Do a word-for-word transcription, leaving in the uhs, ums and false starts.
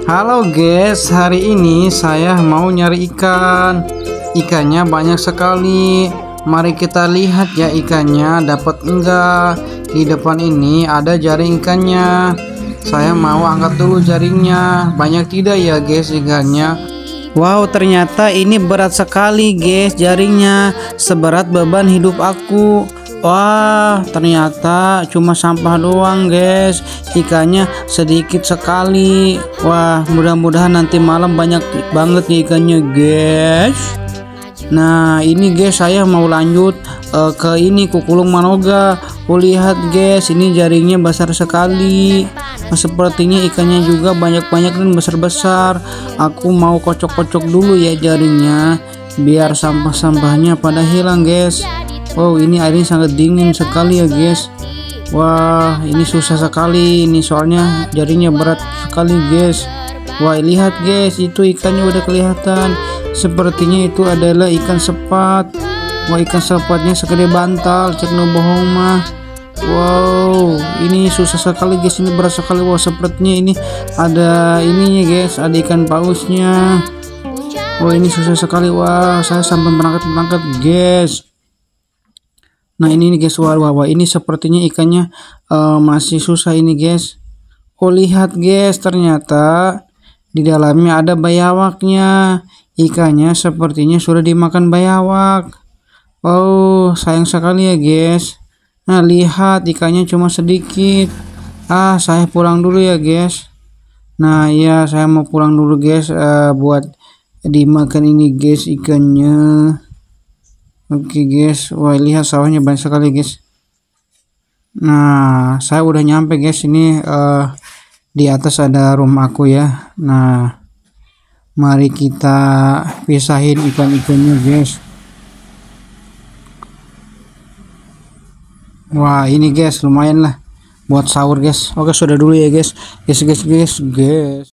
Halo guys, hari ini saya mau nyari ikan. Ikannya banyak sekali. Mari kita lihat ya ikannya dapat enggak. Di depan ini ada jaring ikannya. Saya mau angkat dulu jaringnya. Banyak tidak ya guys ikannya. Wow, ternyata ini berat sekali guys jaringnya. Seberat beban hidup aku. Wah, ternyata cuma sampah doang guys. Ikannya sedikit sekali. Wah, mudah-mudahan nanti malam banyak banget ya ikannya guys. Nah ini guys, saya mau lanjut uh, ke ini Kukulung Manoga. Oh lihat guys, ini jaringnya besar sekali. Nah, sepertinya ikannya juga banyak-banyak dan besar-besar. Aku mau kocok-kocok dulu ya jaringnya, biar sampah-sampahnya pada hilang guys. Oh ini airnya sangat dingin sekali ya guys. Wah ini susah sekali ini, soalnya jaringnya berat sekali guys. Wah lihat guys, itu ikannya udah kelihatan. Sepertinya itu adalah ikan sepat. Wah ikan sepatnya segede bantal, cek no bohong mah. Wow ini susah sekali guys, ini berat sekali. Wah sepertinya ini ada ininya guys, ada ikan pausnya. Wah ini susah sekali. Wah saya sampai berangkat-berangkat guys. Nah ini nih guys, wah, wah, wah ini sepertinya ikannya uh, masih susah ini guys. Oh lihat guys, ternyata di dalamnya ada bayawaknya. Ikannya sepertinya sudah dimakan bayawak. Oh sayang sekali ya guys. Nah lihat ikannya cuma sedikit. Ah saya pulang dulu ya guys. Nah ya saya mau pulang dulu guys, uh, buat dimakan ini guys ikannya. Oke guys, wah lihat sawahnya banyak sekali guys. Nah saya udah nyampe guys, ini uh, di atas ada rumah aku ya. Nah mari kita pisahin ikan-ikannya guys. Wah ini guys lumayan lah buat sahur guys. Oke sudah dulu ya guys. Guys guys guys guys.